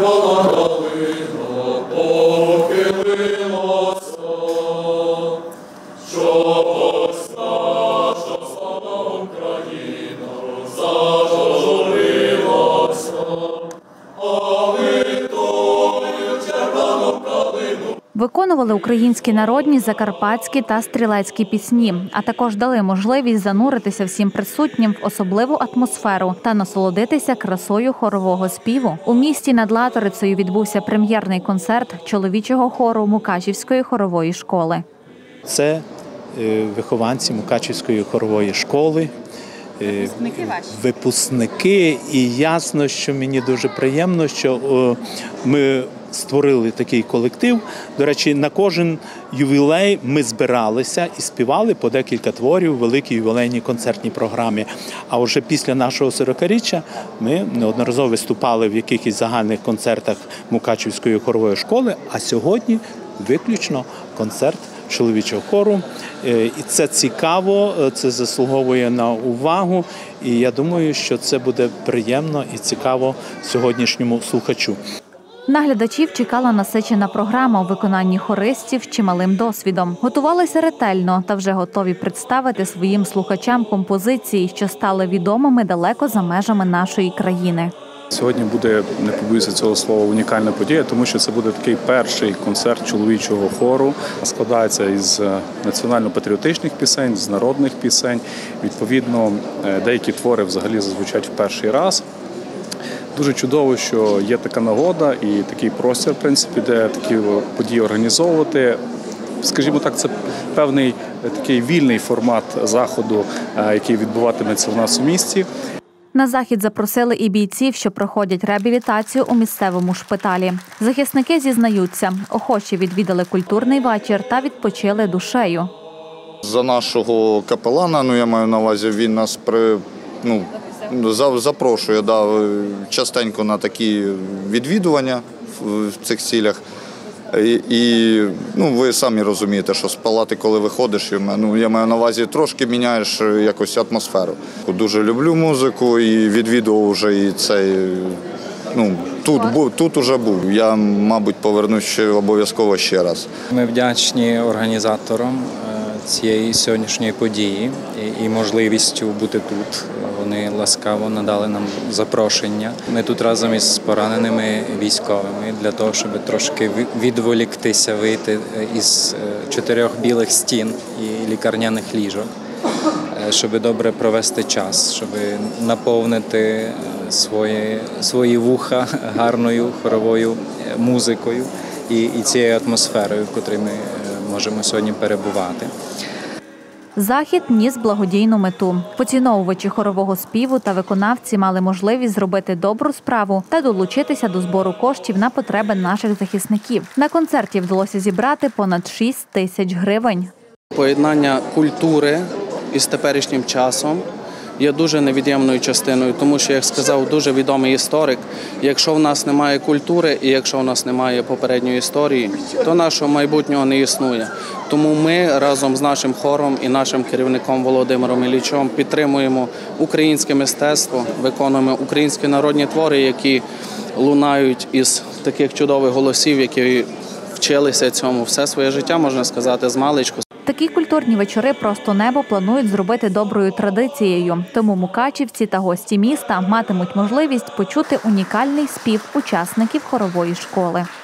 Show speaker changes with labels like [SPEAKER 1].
[SPEAKER 1] Виконували українські народні, закарпатські та стрілецькі пісні, а також дали можливість зануритися всім присутнім в особливу атмосферу та насолодитися красою хорового співу. У місті над Латорицею відбувся прем'єрний концерт чоловічого хору Мукачівської хорової школи.
[SPEAKER 2] Це вихованці Мукачівської хорової школи, випускники, і ясно, що мені дуже приємно, що ми створили такий колектив. До речі, на кожен ювілей ми збиралися і співали по декілька творів у великій ювілейній концертній програмі. А вже після нашого 40-річчя ми неодноразово виступали в якихось загальних концертах Мукачівської хорової школи, а сьогодні виключно концерт чоловічого хору. І це цікаво, це заслуговує на увагу, і я думаю, що це буде приємно і цікаво сьогоднішньому слухачу.
[SPEAKER 1] На глядачів чекала насичена програма у виконанні хористів з чималим досвідом. Готувалися ретельно та вже готові представити своїм слухачам композиції, що стали відомими далеко за межами нашої країни.
[SPEAKER 3] Сьогодні буде, не побоюся цього слова, унікальна подія, тому що це буде такий перший концерт чоловічого хору. Складається із національно-патріотичних пісень, з народних пісень. Відповідно, деякі твори взагалі зазвучать в перший раз. Дуже чудово, що є така нагода і такий простір, в принципі, де такі події організовувати. Скажімо так, це певний такий вільний формат заходу, який відбуватиметься в нас у місті.
[SPEAKER 1] На захід запросили і бійців, що проходять реабілітацію у місцевому шпиталі. Захисники зізнаються, охоче відвідали культурний вечір та відпочили душею.
[SPEAKER 4] За нашого капелана, я маю на увазі, він нас запрошує частенько на такі відвідування в цих цілях. І ви самі розумієте, що з палати, коли виходиш, я маю на увазі, трошки міняєш якось атмосферу. Дуже люблю музику і відвідував вже і цей, тут уже був. Я, мабуть, повернусь обов'язково ще раз.
[SPEAKER 5] Ми вдячні організаторам цієї сьогоднішньої події і можливістю бути тут. Вони ласкаво надали нам запрошення. Ми тут разом із пораненими військовими для того, щоб трошки відволіктися, вийти із 4 білих стін і лікарняних ліжок, щоб добре провести час, щоб наповнити свої вуха гарною хоровою музикою і цією атмосферою, в котрій ми можемо сьогодні перебувати.
[SPEAKER 1] Захід ніс благодійну мету. Поціновувачі хорового співу та виконавці мали можливість зробити добру справу та долучитися до збору коштів на потреби наших захисників. На концерті вдалося зібрати понад 6 тисяч гривень.
[SPEAKER 6] Поєднання культури із теперішнім часом є дуже невід'ємною частиною, тому що, як сказав дуже відомий історик, якщо в нас немає культури і якщо в нас немає попередньої історії, то нашого майбутнього не існує. Тому ми разом з нашим хором і нашим керівником Володимиром Іллічем підтримуємо українське мистецтво, виконуємо українські народні твори, які лунають із таких чудових голосів, які вчилися цьому все своє життя, можна сказати, з маличку.
[SPEAKER 1] Такі культурні вечори «Просто небо» планують зробити доброю традицією. Тому мукачівці та гості міста матимуть можливість почути унікальний спів учасників хорової школи.